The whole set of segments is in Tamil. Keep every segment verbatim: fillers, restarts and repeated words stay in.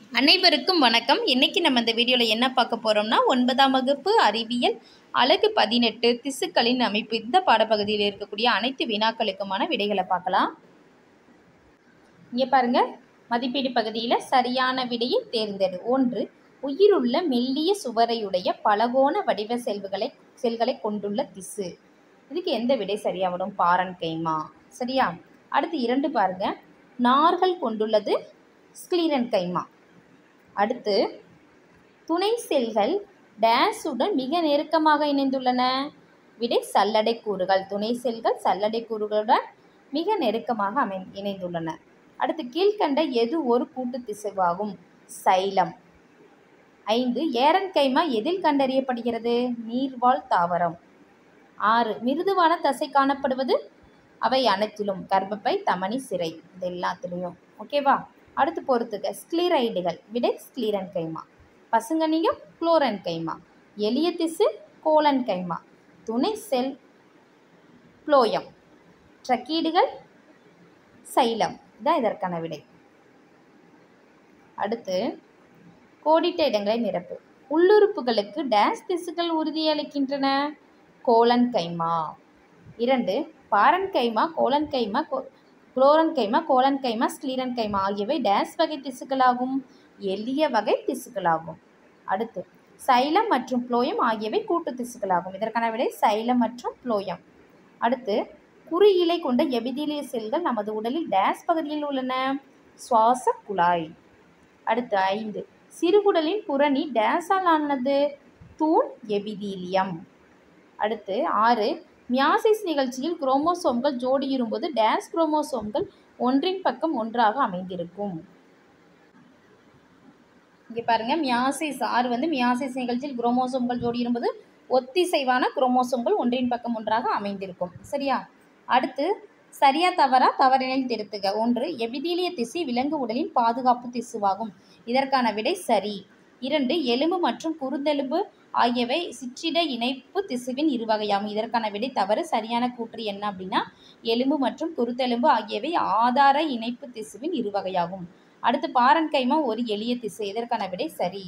அனைவருக்கும் வணக்கம். இன்னைக்கு நம்ம இந்த வீடியோவில் என்ன பார்க்க போகிறோம்னா, ஒன்பதாம் வகுப்பு அறிவியல் அலகு பதினெட்டு திசுக்களின் அமைப்பு இந்த பாடப்பகுதியில் இருக்கக்கூடிய அனைத்து வினாக்களுக்குமான விடைகளை பார்க்கலாம். இங்கே பாருங்க, மதிப்பீடு பகுதியில் சரியான விடையை தேர்ந்தெடு. ஒன்று, உயிருள்ள மெல்லிய சுவரையுடைய பலகோண வடிவ செல்களை செல்களை கொண்டுள்ள திசு. இதுக்கு எந்த விடை சரியாக வரும்? பாரன்கைமா. சரியா? அடுத்து இரண்டு பாருங்க, நார்கள் கொண்டுள்ளது ஸ்க்ளீரன்கைமா. அடுத்து, துணை செல்கள் டேஸுடன் மிக நெருக்கமாக இணைந்துள்ளன. விடை சல்லடை கூறுகள். துணை செல்கள் சல்லடை கூறுகளுடன் மிக நெருக்கமாக அமை இணைந்துள்ளன. அடுத்து, கீழ்கண்ட எது ஒரு கூட்டு திசுவாகும்? சைலம். ஐந்து, ஏரன்கைமா எதில் கண்டறியப்படுகிறது? நீர்வாழ் தாவரம். ஆறு, மிருதுவான தசை காணப்படுவது? அவை அனைத்திலும். கர்ப்பப்பை, தமனி, சிரை, இது எல்லாத்துலேயும். ஓகேவா? அடுத்து பொறுத்துக. ஸ்க்ளீரைடுகள். விடை ஸ்க்ளீரன்கைமா. பசுங்கனியம் குளோரன்கைமா. எளிய திசு கோலன்கைமா. துணை செல் புளோயம். ட்ரக்கீடுகள் சைலம். இதான் இதற்கான விடை. அடுத்து, கோடிட்ட இடங்களை நிரப்பு. உள்ளுறுப்புகளுக்கு டேஸ் திசுக்கள் உறுதியளிக்கின்றன. கோலன்கைமா. இரண்டு, parenchyma collenchyma chlorenchyma collenchyma sclerenchyma ஆகியவை டேஸ் வகை திசுக்களாகும். எளிய வகை திசுக்களாகும். அடுத்து, சைலம் மற்றும் புளோயம் ஆகியவை கூட்டு திசுக்களாகும். இதற்கான விடை சைலம் மற்றும் புளோயம். அடுத்து, குறி இலை கொண்ட எபிதீலிய செல்கள் நமது உடலில் டேஸ் பகுதியில் உள்ளன. சுவாச குழாய். அடுத்து ஐந்து, சிறுகுடலின் புறணி டேஸால் ஆனது. தூண் எபிதீலியம். அடுத்து ஆறு, மியாசிஸ் நிகழ்ச்சியில் குரோமோசோம்கள் ஜோடியிரும்போது டேஸ் குரோமோசோம்கள் ஒன்றின் பக்கம் ஒன்றாக அமைந்திருக்கும். இங்கே பாருங்க, மியாசிஸ் ஆறு வந்து மியாசிஸ் நிகழ்ச்சியில் குரோமோசோம்கள் ஜோடியிரும்போது ஒத்திசைவான குரோமோசோம்கள் ஒன்றின் பக்கம் ஒன்றாக அமைந்திருக்கும். சரியா? அடுத்து, சரியா தவறா? தவறினில் திருத்துக. ஒன்று, எபிதீலிய திசு விலங்கு உடலின் பாதுகாப்பு திசுவாகும். இதற்கான விடை சரி. இரண்டு, எலும்பு மற்றும் குருந்தெலும்பு ஆகியவை சிற்றிட இணைப்பு திசுவின் இருவகையாகும். இதற்கான விடை தவறு. சரியான கூற்று என்ன அப்படின்னா, எலும்பு மற்றும் குருத்தெலும்பு ஆகியவை ஆதார இணைப்பு திசுவின் இருவகையாகும். அடுத்து, பாரன்கைமா ஒரு எளிய திசு. இதற்கான விடை சரி.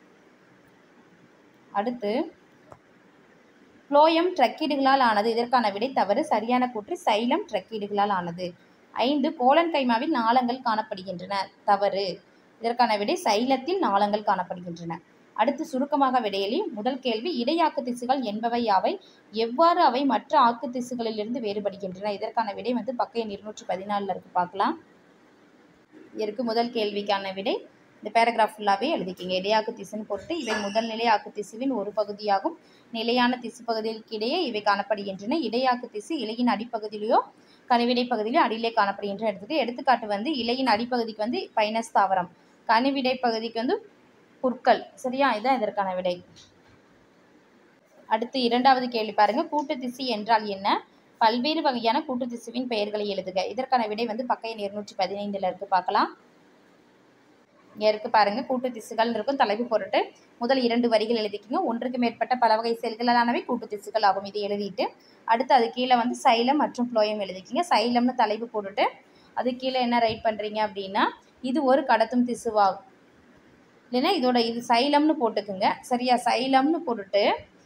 அடுத்து, புளோயம் ட்ரக்கீடுகளால் ஆனது. இதற்கான விடை தவறு. சரியான கூற்று சைலம் ட்ரக்கீடுகளால் ஆனது. ஐந்து, கோலன்கைமாவில் நாளங்கள் காணப்படுகின்றன. தவறு. இதற்கான விடை சைலத்தில் நாளங்கள் காணப்படுகின்றன. அடுத்து, சுருக்கமாக விடையளி. முதல் கேள்வி, இடையாக்கு திசுகள் என்பவை யாவை? எவ்வாறு அவை மற்ற ஆக்கு திசுகளிலிருந்து வேறுபடுகின்றன? இதற்கான விடை வந்து பக்க எண் இருநூற்றி பதினாலில் இருக்கு, பார்க்கலாம். இதற்கு முதல் கேள்விக்கான விடை இந்த பேராகிராஃப் ஃபுல்லாகவே எழுதிக்கிங்க. இடையாக்கு திசுன்னு போட்டு, இவை முதல் நிலை ஆக்கு திசுவின் ஒரு பகுதியாகும். நிலையான திசு பகுதிகளுக்கு இடையே இவை காணப்படுகின்றன. இடையாக்கு திசு இலையின் அடிப்பகுதியிலையோ கனிவிடை பகுதியிலோ அடியிலே காணப்படுகின்ற எடுத்துக்கு எடுத்துக்காட்டு வந்து இலையின் அடிப்பகுதிக்கு வந்து பைனஸ் தாவரம், கனிவிடை பகுதிக்கு வந்து புற்கள். சரியா? இதுதான் இதற்கான விடை. அடுத்து இரண்டாவது கேள்வி பாருங்க, கூட்டு திசு என்றால் என்ன? பல்வேறு வகையான கூட்டு திசுவின் பெயர்களை எழுதுக. இதற்கான விடை வந்து பக்க எண் இருநூற்றி பதினைந்துல இருக்கு, பார்க்கலாம். இங்க இருக்கு பாருங்க, கூட்டு திசுகள் இருக்கும். தலைப்பு பொருட்டு முதல் இரண்டு வரிகள் எழுதிக்கிங்க. ஒன்றுக்கு மேற்பட்ட பல வகை செல்களானவை கூட்டு திசுக்கள் ஆகும். இதை எழுதிட்டு அடுத்து அது கீழே வந்து சைலம் மற்றும் புளோயம் எழுதிக்கிங்க. சைலம்னு தலைப்பு போட்டுட்டு அது கீழே என்ன ரைட் பண்றீங்க அப்படின்னா, இது ஒரு கடத்தும் திசுவாகும். இல்லைன்னா இதோட இது சைலம்னு போட்டுக்குங்க. சரியா? சைலம்னு போட்டுட்டு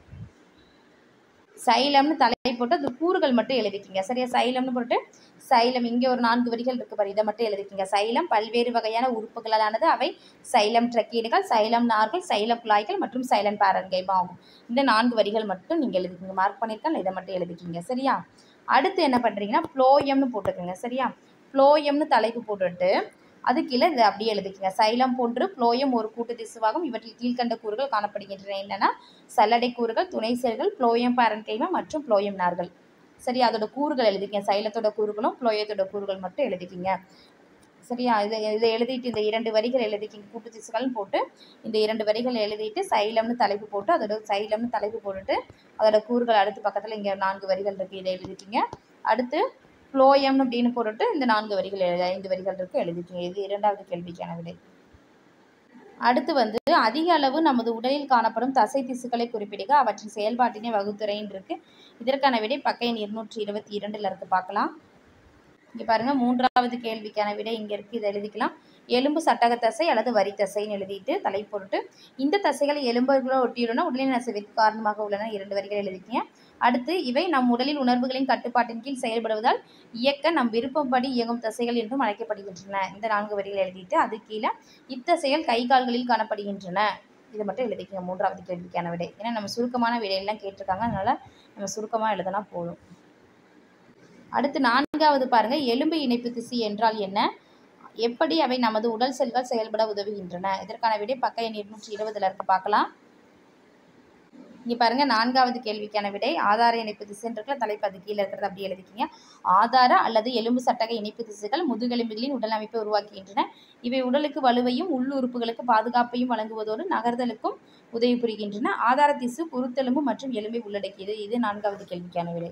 சைலம்னு தலை போட்டு அது கூறுகள் மட்டும் எழுதிக்கிங்க. சரியா? சைலம்னு போட்டு சைலம் இங்கே ஒரு நான்கு வரிகள் இருக்கு பாரு, இதை மட்டும் எழுதிக்கிங்க. சைலம் பல்வேறு வகையான உறுப்புகளானது. அவை சைலம் ட்ரக்கீடுகள், சைலம் நார்கள், சைலம் குழாய்கள் மற்றும் சைலம் பாரன்கைமா ஆகும். இந்த நான்கு வரிகள் மட்டும் நீங்கள் எழுதிக்கிங்க. மார்க் பண்ணியிருக்கேன், இதை மட்டும் எழுதிக்கிங்க. சரியா? அடுத்து என்ன பண்ணுறீங்கன்னா, புளோயம்னு போட்டுக்குங்க. சரியா? புளோயம்னு தலைப்பு போட்டுட்டு அது கீழே இதை அப்படியே எழுதிக்கங்க. சைலம் போன்று புளோயம் ஒரு கூட்டு திசுவாகும். இவற்றில் கீழ்கண்ட கூறுகள் காணப்படுகின்றன. என்னன்னா, சல்லடை கூறுகள், துணை செல்கள், புளோயம் பாரன்கைமா மற்றும் புளோயம் நார்கள். சரி, அதோட கூறுகள் எழுதிக்கங்க. சைலத்தோட கூறுகளும் புளோயத்தோட கூறுகள் மட்டும் எழுதிக்கிங்க. சரியா? இதை இதை எழுதிட்டு இந்த இரண்டு வரிகள் எழுதிக்கிங்க. கூட்டு திசுகள்னு போட்டு இந்த இரண்டு வரிகள் எழுதிட்டு சைலம்னு தலைப்பு போட்டு அதோட சைலம்னு தலைப்பு போட்டுட்டு அதோட கூறுகள் அடுத்த பக்கத்தில் இங்கே நான்கு வரிகள் இருக்குது, இதை எழுதிக்கிங்க. அடுத்து புளோயம் அப்படின்னு போட்டுட்டு இந்த நான்கு வரிகள் எழுதி ஐந்து வரிகள் இருக்கு, எழுதிக்கிங்க. இது இரண்டாவது கேள்விக்கான விடை. அடுத்து வந்து அதிக அளவு நமது உடலில் காணப்படும் தசை திசுக்களை குறிப்பிடுக. அவற்றின் செயல்பாட்டினை வகுத்துரைன்னு இருக்கு. இதற்கான விடை பக்க எண் இருநூற்றி இருபத்தி இரண்டுல இருக்கு, பார்க்கலாம். இங்கே பாருங்கள் மூன்றாவது கேள்விக்கான விடை இங்கே இருக்குது, இதை எழுதிக்கலாம். எலும்பு சட்டக தசை அல்லது வரி தசைன்னு எழுதிட்டு தலை போட்டு இந்த தசைகள் எலும்புகளை ஒட்டியுள்ளன, உடலின் அசைவிற்கு காரணமாக உள்ளன, இரண்டு வரிகள் எழுதிக்கீங்க. அடுத்து இவை நம் உடலில் உணர்வுகளின் கட்டுப்பாட்டின் கீழ் செயல்படுவதால் இயக்க நம் விருப்பப்படி இயங்கும் தசைகள் என்றும் அழைக்கப்படுகின்றன. இந்த நான்கு வரிகள் எழுதிட்டு அது கீழே இத்தசைகள் கை கால்களில் காணப்படுகின்றன, இதை மட்டும் எழுதிக்கோங்க. மூன்றாவது கேள்விக்கான விடை. ஏன்னா நம்ம சுருக்கமான விடையெல்லாம் கேட்டிருக்காங்க, அதனால் நம்ம சுருக்கமாக எழுதினா போதும். அடுத்து நான்காவது பாருங்க, எலும்பு இணைப்பு திசு என்றால் என்ன, எப்படி அவை நமது உடல் செல்கள் செயல்பட உதவுகின்றன. இதற்கான விடை பக்க எண் இருநூற்றி இருபதுல இருக்கு, பார்க்கலாம். இங்கே பாருங்க நான்காவது கேள்விக்கான விடை ஆதார இணைப்பு திசுன்றதுல தலைப்பு அது கீழே இருக்கிறது அப்படி எழுதிக்கிங்க. ஆதார அல்லது எலும்பு சட்டக இணைப்பு திசுகள் முதுகெலும்புகளின் உடல் அமைப்பை உருவாக்குகின்றன. இவை உடலுக்கு வலுவையும் உள்ளுறுப்புகளுக்கு பாதுகாப்பையும் வழங்குவதோடு நகர்தலுக்கும் உதவி புரிகின்றன. ஆதார திசு குருத்தெலும்பு மற்றும் எலும்பை உள்ளடக்கியது. இது நான்காவது கேள்விக்கான விடை.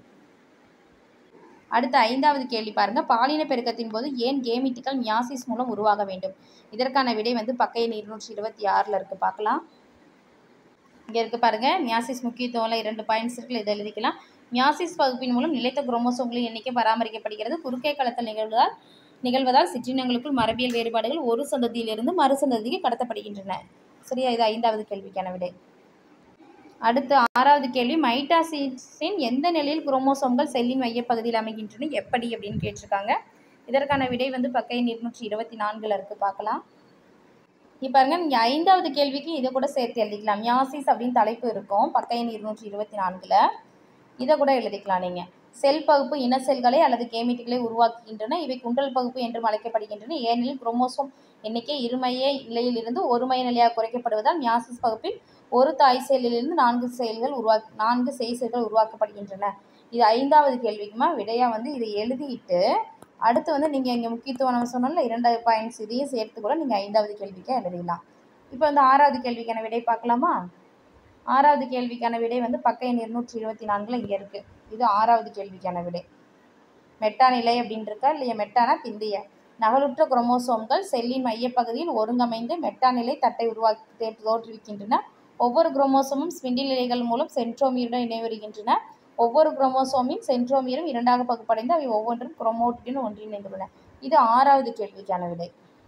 அடுத்த ஐந்தாவது கேள்வி பாருங்க, பாலின பெருக்கத்தின் போது ஏன் கேமிட்டுகள் மியாசிஸ் மூலம் உருவாக வேண்டும். இதற்கான விடை வந்து பக்க எண் இருநூற்றி இருபத்தி ஆறுல இருக்கு, பார்க்கலாம். இங்கே இருக்கு பாருங்க, மியாசிஸ் முக்கியத்துவம்ல இரண்டு பாயிண்ட்ஸ் இருக்கு, இதை எழுதிக்கலாம். மியாசிஸ் பகுப்பின் மூலம் நிலைத்த குரோமோசோம்களின் எண்ணிக்கை பராமரிக்கப்படுகிறது. குறுக்கே கலத்தல் நிகழ்வதால் நிகழ்வதால் சிற்றினங்களுக்குள் மரபியல் வேறுபாடுகள் ஒரு சந்ததியிலிருந்து மறு சந்ததிக்கு கடத்தப்படுகின்றன. சரியா, இது ஐந்தாவது கேள்விக்கான விடை. அடுத்து ஆறாவது கேள்வி, மைட்டாசிஸின் எந்த நிலையில் குரோமோசோம்கள் செல்லின் மையப்பகுதியில் அமைகின்றன, எப்படி அப்படின்னு கேட்டிருக்காங்க. இதற்கான விடை வந்து பக்க எண் இருநூற்றி இருபத்தி நான்குல இருக்கு, பார்க்கலாம். இப்போ பாருங்க, நீங்க ஐந்தாவது கேள்விக்கு இதை கூட சேர்த்து எழுதிக்கலாம். மியாசிஸ் அப்படின்னு தலைப்பு இருக்கும் பக்க எண் இருநூற்றி இருபத்தி நான்குல, இதை கூட எழுதிக்கலாம் நீங்க. செல் பகுப்பு இன செல்களை அல்லது கேமிட்டுகளை உருவாக்குகின்றன. இவை குண்டல் பகுப்பு என்றும் அழைக்கப்படுகின்றன. ஏனெனில் குரோமோசோம் எண்ணிக்கை இருமைய நிலையில் இருந்து ஒரு மைய நிலையாக குறைக்கப்படுவதால் மியாசிஸ் பகுப்பில் ஒரு தாய் செயலிலிருந்து நான்கு செயல்கள் உருவாக் நான்கு செய் செயல்கள் உருவாக்கப்படுகின்றன. இது ஐந்தாவது கேள்விக்குமா விடையா வந்து இதை எழுதிட்டு அடுத்து வந்து நீங்கள் இங்கே முக்கியத்துவம் நம்ம சொன்னோம்ல இரண்டாவது பாயிண்ட்ஸ், இதையும் சேர்த்து கூட நீங்கள் ஐந்தாவது கேள்விக்காக எழுதிடலாம். இப்போ வந்து ஆறாவது கேள்விக்கான விடை பார்க்கலாமா. ஆறாவது கேள்விக்கான விடை வந்து பக்க எண் இருநூற்றி இருபத்தி நான்குல இங்கே இருக்குது. இது ஆறாவது கேள்விக்கான விடை. மெட்டா நிலை அப்படின்னு இருக்கா இல்லையா, மெட்டானா பிந்தைய நகலுற்ற குரோமோசோம்கள் செல்லின் மையப்பகுதியில் ஒருங்கமைந்து மெட்டா நிலை தட்டை உருவாக்கி தோற்றுவிக்கின்றன. ஒவ்வொரு குரோமோசோமும் ஸ்பிண்டில் இழைகள் மூலம் சென்ட்ரோமியருடன் இணைவருகின்றன. ஒவ்வொரு குரோமோசோமின் சென்ட்ரோமியரும் இரண்டாக பகுப்படைந்து அவை ஒவ்வொன்றும் குரோமோட்டின் ஒன்றிணைந்துள்ளன. இது ஆறாவது கேள்விக்கான விடை.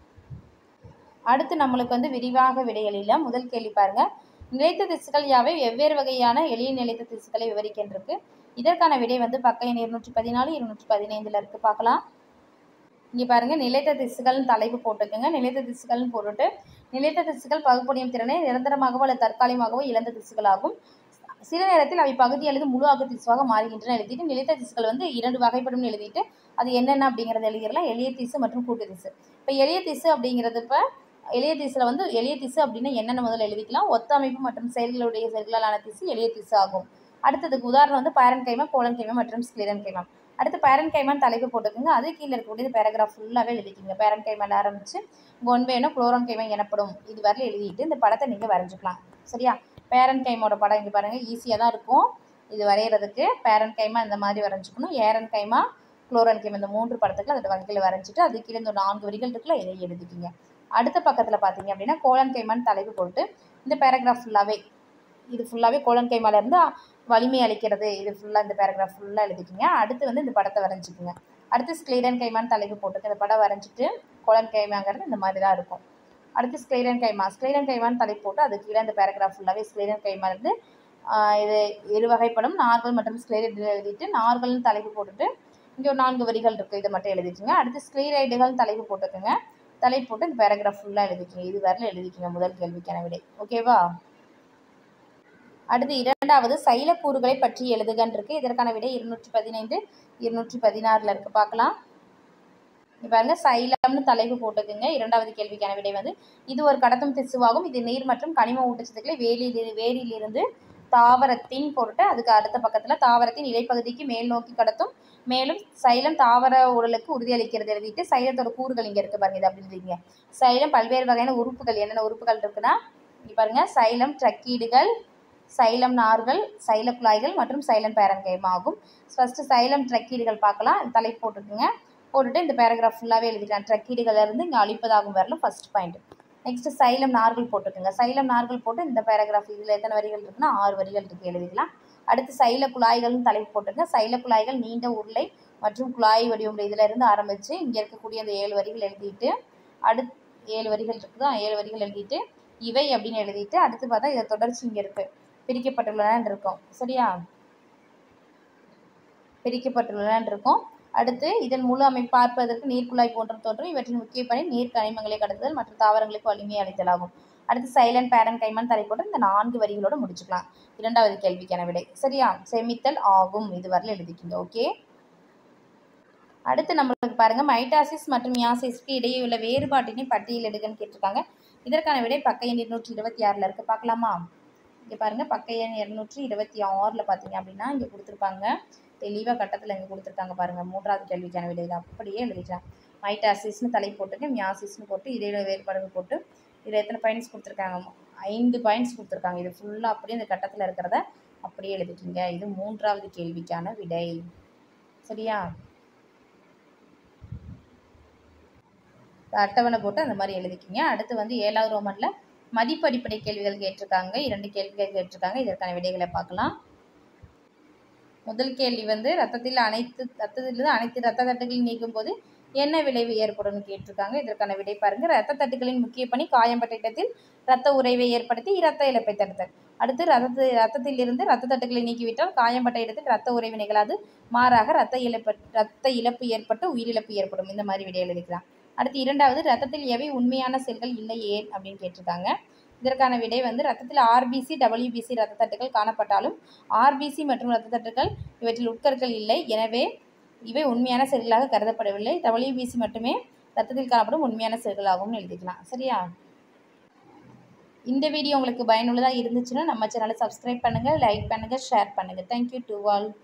அடுத்து நம்மளுக்கு வந்து விரிவாக விடைகளில் முதல் கேள்வி பாருங்க, நிலைத்த திசுக்கள் யாவை, வெவ்வேறு வகையான எளிய நிலைத்த திசுக்களை விவரிக்கின்றது. இதற்கான விடை வந்து பக்க எண் இருநூற்றி பதினாலு இருநூற்றி பதினைந்துல இருக்கு, பார்க்கலாம். இங்கே பாருங்க, நிலைத்த திசுகள்னு தலைப்பு போட்டுக்கோங்க. நிலைத்த திசுகள்னு போட்டுட்டு நிலைத்த திசுகள் பகுப்படையும் திறனை நிரந்தரமாகவோ அல்லது தற்காலிகமாகவோ இழந்த திசுகளாகும். சில நேரத்தில் அவை பகுதி அல்லது முழு ஆக்கு திசுவாக மாறுகின்றன எழுதிட்டு நிலைத்த திசுகள் வந்து இரண்டு வகைப்படும் எழுதிட்டு அது என்னென்ன அப்படிங்கிறத எழுதிடலாம். எளிய திசு மற்றும் கூட்டு திசு. இப்போ எளிய திசு அப்படிங்கிறது இப்போ எளிய திசுல வந்து எளிய திசு அப்படின்னா என்னென்ன முதல்ல எழுதிக்கலாம். ஒத்த அமைப்பு மற்றும் செயல்களுடைய செயல்களாலான திசு எளிய திசு ஆகும். அடுத்ததுக்கு உதாரணம் வந்து பேரன் கைமா, கோலன் கைமா மற்றும் ஸ்க்ளிரன் கைமா. அடுத்து பேரன் கைமான் தலைப்பு போட்டுக்கோங்க. அது கீழே இருக்கக்கூடிய பேராகிராஃப் ஃபுல்லாகவே எழுதிக்கிங்க. பேரன் கைமால ஆரம்பிச்சு கொன்வேனோ குளோரான் கைமா எனப்படும் இது வரல எழுதிட்டு இந்த படத்தை நீங்கள் வரைஞ்சிக்கலாம். சரியா, பேரன் கைமோட படம் இங்கே பாருங்கள், ஈஸியாக தான் இருக்கும் இது வரைகிறதுக்கு. பேரன் கைமா இந்த மாதிரி வரைஞ்சிக்கணும். ஏரன் கைமா, குளோரான் கைமா இந்த மூன்று படத்துக்கு அதோட வகையில் வரைஞ்சிட்டு அது கீழே இந்த நான்கு வரிகள் இருக்குல்ல இதை எழுதிக்கிங்க. அடுத்த பக்கத்தில் பார்த்தீங்க அப்படின்னா கோலன் கைமான்னு தலைப்பு போட்டு இந்த பேராகிராஃப் ஃபுல்லாகவே இது ஃபுல்லாகவே கோலன் கைமாலேருந்து வலிமை அளிக்கிறது இது ஃபுல்லாக இந்த பேராகிராஃப் ஃபுல்லாக எழுதிக்கிங்க. அடுத்து வந்து இந்த படத்தை வரைஞ்சிக்குங்க. அடுத்து ஸ்க்ளைரன் கைமான்னு தலைப்பு போட்டுக்கு இந்த படம் வரைஞ்சிட்டு கோலன் கைமாங்கிறது இந்த மாதிரி தான் இருக்கும். அடுத்து ஸ்க்ளைரன் கைமா, ஸ்க்ளைரன் கைமான்னு தலைப்பு போட்டு அது கீழே இந்த பேராகிராஃப் ஃபுல்லாகவே ஸ்க்ளைரன் கைமாலேருந்து இது இரு வகைப்படும் நார்கள் மற்றும் ஸ்க்ளைரைடு எழுதிட்டு நார்கள்னு தலைப்பு போட்டுட்டு இங்கே ஒரு நான்கு வரிகள் இருக்குது, இதை மட்டும் எழுதிக்குங்க. அடுத்து ஸ்க்ளைரைடுகள் தலைப்பு போட்டுக்குங்க. தலைப்பு போட்டு இந்த பேராகிராஃப் ஃபுல்லாக எழுதிக்கிங்க. இது வரல எழுதிக்கிங்க முதல் கேள்விக்கான விடை. ஓகேவா. அடுத்து இரண்டாவது சைலக்கூறுகளை பற்றி எழுதுகன் இருக்கு. இதற்கான விடை இருநூற்றி பதினைந்து இருநூற்றி பதினாறுல இருக்கு, பார்க்கலாம். பாருங்க, சைலம்னு தலைப்பு போட்டுக்குங்க. இரண்டாவது கேள்விக்கான விடை வந்து இது ஒரு கடத்தும் திசுவாகும். இது நீர் மற்றும் கனிம ஊட்டச்சத்துக்களை வேலியில் வேரிலிருந்து தாவரத்தின் பொருட்டு அதுக்கு அடுத்த பக்கத்தில் தாவரத்தின் இலைப்பகுதிக்கு மேல் நோக்கி கடத்தும். மேலும் சைலம் தாவர உடலுக்கு உறுதியளிக்கிறது எழுதிட்டு சைலத்தோட கூறுகள் இங்கே இருக்குது பாருங்க, இது அப்படி எழுதிங்க. சைலம் பல்வேறு வகையான உறுப்புகள் என்னென்ன உறுப்புகள் இருக்குன்னா இங்கே பாருங்க, சைலம் ட்ரக்கீடுகள், சைலம் நார்கள், சைல குழாய்கள் மற்றும் சைலம் பேரன்கைமா ஆகும். ஃபஸ்ட்டு சைலம் ட்ரக்கீடுகள் பார்க்கலாம். தலைப்பு போட்டுக்குங்க. போட்டுட்டு இந்த பேராகிராஃப் ஃபுல்லாகவே எழுதிக்கலாம். ட்ரக்கீடுகளிலிருந்து இங்கே அழிப்பதாகும் வரல ஃபஸ்ட் பாயிண்ட். நெக்ஸ்ட்டு சைலம் நார்கள் போட்டுக்குங்க. சைலம் நார்கள் போட்டு இந்த பேராகிராஃப் இதில் எத்தனை வரிகள் இருக்குன்னா ஆறு வரிகள் இருக்குது, எழுதிக்கலாம். அடுத்து சைல குழாய்கள்னு தலைப்பு போட்டுங்க. சைல குழாய்கள் நீண்ட உருளை மற்றும் குழாய் வடிவம் இதில் இருந்து ஆரம்பித்து இங்கே இருக்கக்கூடிய அந்த ஏழு வரிகள் எழுதிட்டு அடுத்து ஏழு வரிகள் இருக்குதா ஏழு வரிகள் எழுதிட்டு இவை அப்படின்னு எழுதிட்டு அடுத்து பார்த்தா இதை தொடர்ச்சி இங்கே இருக்குது பிரிக்கப்பட்டுள்ளன இருக்கும். சரியா, பிரிக்கப்பட்டுள்ளன இருக்கும். அடுத்து இதன் முழு அமைப்பு பார்ப்பதற்கு நீர்க்குழாய் போன்ற தோன்றும். இவற்றின் முக்கிய பணி நீர் கனிமங்களை கடத்துதல் மற்றும் தாவரங்களுக்கு வலிமையை அளித்தல் ஆகும். அடுத்து சைலண்ட் பேரன் கைமன் தலை போட்டு இந்த நான்கு வரிகளோடு முடிச்சுக்கலாம். இரண்டாவது கேள்விக்கான விடை. சரியா, செமித்தல் ஆகும். இது வரல எழுதிக்கிங்க. ஓகே, அடுத்து நம்மளுக்கு பாருங்க மைட்டாசிஸ் மற்றும் மியாசிஸ்க்கு இடையே உள்ள வேறுபாட்டினை பட்டியலிடுகன்னு கேட்டிருக்காங்க. இதற்கான விடை பக்க எண் இருநூற்றி இருபத்தி ஆறில் இருக்குது. பார்க்கலாமா? இங்கே பாருங்கள், பக்க எண் இருநூற்றி இருபத்தி ஆறில் பார்த்தீங்க அப்படின்னா இங்கே கொடுத்துருப்பாங்க தெளிவாக கட்டத்தில் இங்கே கொடுத்துருக்காங்க பாருங்கள். மூன்றாவது கேள்விக்கான விடையில் அப்படியே எழுதிக்கலாம். மைட்டாசிஸ்னு தலை போட்டுங்க, மியாசிஸ்னு போட்டு இடையில வேறுபாடுகள் போட்டு இதில் எத்தனை பாயிண்ட்ஸ் கொடுத்துருக்காங்க? ஐந்து பாயிண்ட்ஸ் கொடுத்துருக்காங்க. இது ஃபுல்லாக அப்படியே இந்த கட்டத்தில் இருக்கிறத அப்படியே எழுதிக்கிங்க. இது மூன்றாவது கேள்விக்கான விடை. சரியா, அட்டவணை போட்டு அந்த மாதிரி எழுதிக்கிங்க. அடுத்து வந்து ஏழாவது ரோமனில் மதிப்பு அடிப்படை கேள்விகள் கேட்டிருக்காங்க. இரண்டு கேள்விகள் கேட்டிருக்காங்க. இதற்கான விடைகளை பார்க்கலாம். முதல் கேள்வி வந்து ரத்தத்தில் அனைத்து ரத்தத்திலிருந்து அனைத்து ரத்த தட்டுகளில் நீக்கும் போது என்ன விளைவு ஏற்படும் கேட்டிருக்காங்க. இதற்கான விடை பாருங்கள். ரத்த தட்டுகளின் முக்கிய பணி காயம்பட்ட இடத்தில் இரத்த உறைவை ஏற்படுத்தி இரத்த இழப்பை தடுத்தல். அடுத்து ரத்த ரத்தத்தில் இருந்து ரத்த தட்டுகளை நீக்கிவிட்டால் காயம்பட்ட இடத்தில் இரத்த உறைவு நிகழாது, மாறாக ரத்த இழப்பு ரத்த இழப்பு ஏற்பட்டு உயிரிழப்பு ஏற்படும். இந்த மாதிரி விடை எழுதிக்கலாம். அடுத்து இரண்டாவது, ரத்தத்தில் எவை உண்மையான செல்கள் இல்லை ஏன் அப்படின்னு கேட்டிருக்காங்க. இதற்கான விடை வந்து ரத்தத்தில் ஆர்பிசி டபிள்யூபிசி இரத்த தட்டுகள் காணப்பட்டாலும் ஆர்பிசி மற்றும் இரத்த தட்டுகள் இவற்றில் உட்கருக்கள் இல்லை, எனவே இவை உண்மையான செல்களாக கருதப்படவில்லை. டபிள்யூபிசி மட்டுமே ரத்தத்தில் காணப்படும் உண்மையான செல்களாகவும் எழுதிக்கலாம். சரியா, இந்த வீடியோ உங்களுக்கு பயனுள்ளதாக இருந்துச்சுன்னா நம்ம சேனலை சப்ஸ்கிரைப் பண்ணுங்கள், லைக் பண்ணுங்கள், ஷேர் பண்ணுங்கள். Thank you to all.